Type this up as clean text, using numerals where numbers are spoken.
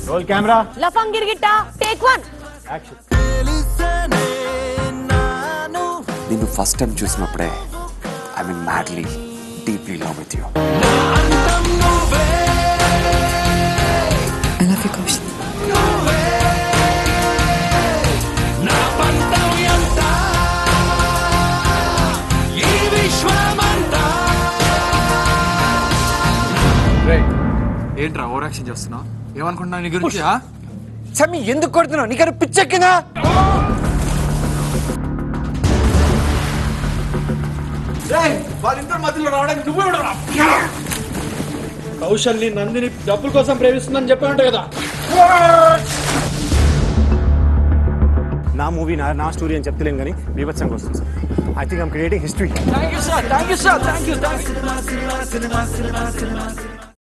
Role camera. లఫంగిర్ గిట్ట take 1 action. నిన్ను ఫస్ట్ టైం చూసినప్పుడే I mean madly deeply love with you. I love you, Kaushik. ఏంట్రా over action చేస్తున్నావు? ఏమనుకుంటున్నా నీ గురించి? సమ్మి ఎందుకు కొడుతున్నావు? నీకన్నా పిచ్చెక్కిందా? వాళ్ళిద్దరు మధ్యలో రావడానికి నువ్వే ఉండరా? కౌశల్ని నందిని డబ్బుల కోసం ప్రేమిస్తుందని చెప్పానంట కదా. నా మూవీ నా స్టోరీ అని చెప్తలేను కానీ బీభత్సంగా వస్తుంది sir. I think I'm creating history. Thank you sir.